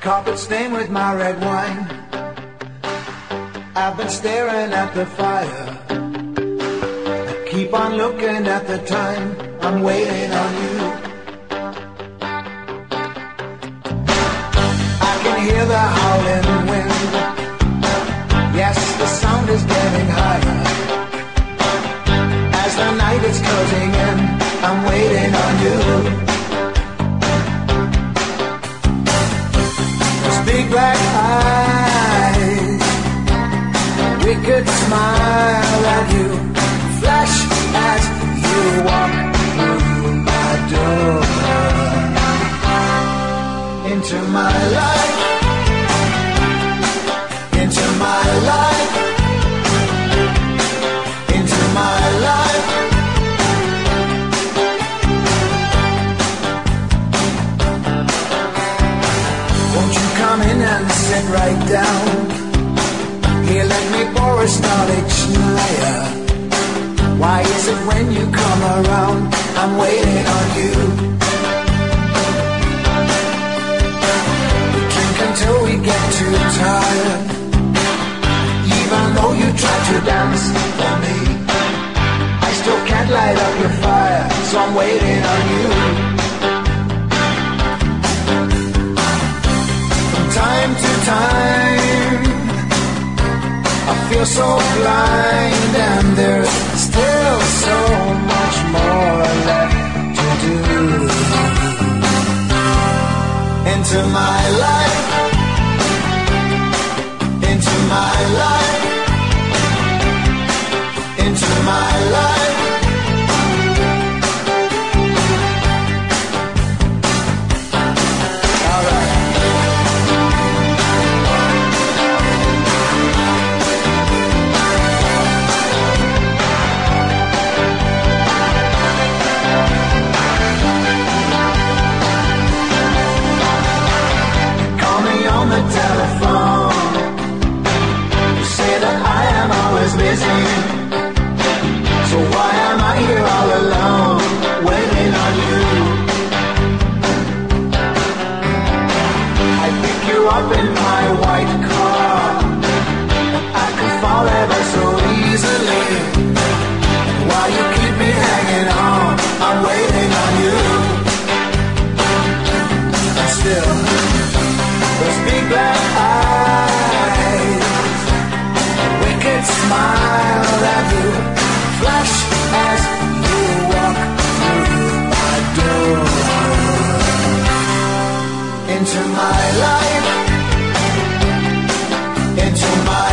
carpet stained with my red wine. I've been staring at the fire. I keep on looking at the time. I'm waiting on you. I can hear the howling wind. Yes, the sound is getting higher. As the night is closing in, I'm waiting on you. Those big black eyes, wicked smile at you, flash as you walk through my door. Into my life, into my life, into my life. Won't you come in and sit right down? Here, let me pour a Stolichnaya. Why is it when you come around, I'm waiting on you? We drink until we get too tired. Even though you try to dance for me, I still can't light up your fire, so I'm waiting on you. From time to time, I feel so blind, and there's still so much more left to do. Into my life, into my life, into my life. All right. The telephone, you say that I am always busy, so why am I here all alone, waiting on you? I pick you up in my white car, I could fall ever so easily, and while you keep me hanging on, I'm waiting on you. And still, those big black eyes, a wicked smile that you flash as you walk through my door. Into my life, into my